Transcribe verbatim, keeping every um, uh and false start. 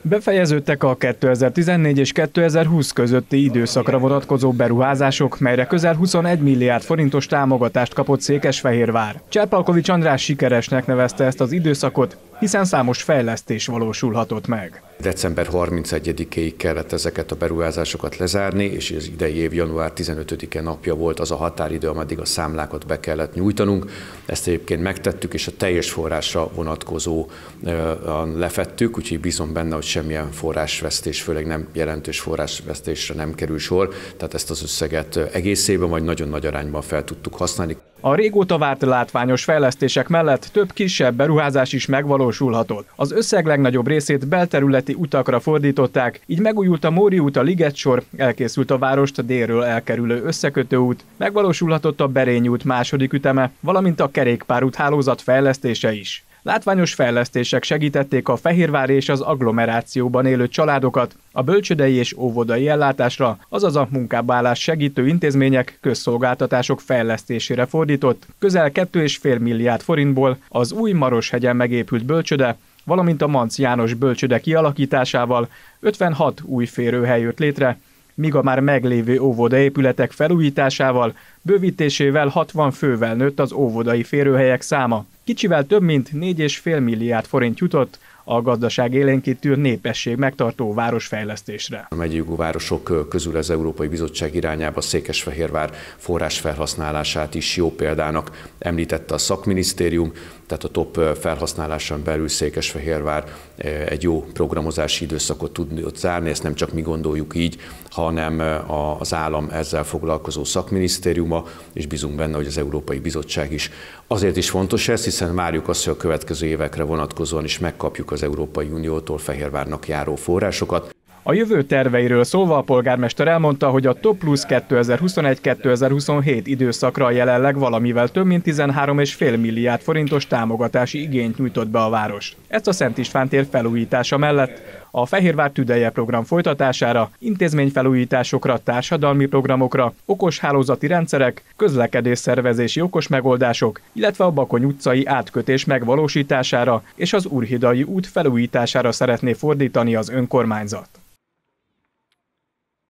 Befejeződtek a kétezer-tizennégy és kétezer-húsz közötti időszakra vonatkozó beruházások, melyre közel huszonegy milliárd forintos támogatást kapott Székesfehérvár. Cserpalkovics András sikeresnek nevezte ezt az időszakot, hiszen számos fejlesztés valósulhatott meg. december harmincegyedikéig kellett ezeket a beruházásokat lezárni, és az idei év január tizenötödike napja volt az a határidő, ameddig a számlákat be kellett nyújtanunk. Ezt egyébként megtettük, és a teljes forrásra vonatkozóan lefettük, úgyhogy bízom benne, hogy semmilyen forrásvesztés, főleg nem jelentős forrásvesztésre nem kerül sor, tehát ezt az összeget egészében vagy nagyon nagy arányban fel tudtuk használni. A régóta várt látványos fejlesztések mellett több kisebb beruházás is megvalósulhatott. Az összeg legnagyobb részét belterületi utakra fordították, így megújult a Móri út, a Ligetsor, elkészült a várost délről elkerülő összekötőút, megvalósulhatott a Berényi út második üteme, valamint a kerékpárút hálózat fejlesztése is. Látványos fejlesztések segítették a fehérvári és az agglomerációban élő családokat a bölcsődei és óvodai ellátásra, azaz a munkába állás segítő intézmények, közszolgáltatások fejlesztésére fordított közel két egész öt milliárd forintból az új Maroshegyen megépült bölcsőde, valamint a Manc János bölcsőde kialakításával ötvenhat új férőhely jött létre, míg a már meglévő óvodaépületek felújításával, bővítésével hatvan fővel nőtt az óvodai férőhelyek száma. Kicsivel több mint négy egész öt milliárd forint jutott a gazdaság élénkítő népesség megtartó városfejlesztésre. A megyei városok közül az Európai Bizottság irányába Székesfehérvár forrásfelhasználását is jó példának említette a szakminisztérium, tehát a top felhasználáson belül Székesfehérvár egy jó programozási időszakot tud zárni, ezt nem csak mi gondoljuk így, hanem az állam ezzel foglalkozó szakminisztériuma, és bízunk benne, hogy az Európai Bizottság is. Azért is fontos ez, hiszen várjuk azt, hogy a következő évekre vonatkozóan is megkapjuk az Európai Uniótól Fehérvárnak járó forrásokat. A jövő terveiről szólva a polgármester elmondta, hogy a Top Plus kétezer-huszonegy kétezer-huszonhét időszakra jelenleg valamivel több mint tizenhárom egész öt milliárd forintos támogatási igényt nyújtott be a város. Ezt a Szent István tér felújítása mellett a Fehérvár tüdeje program folytatására, intézményfelújításokra, társadalmi programokra, okos hálózati rendszerek, közlekedésszervezési okos megoldások, illetve a Bakony utcai átkötés megvalósítására és az Úrhidai út felújítására szeretné fordítani az önkormányzat.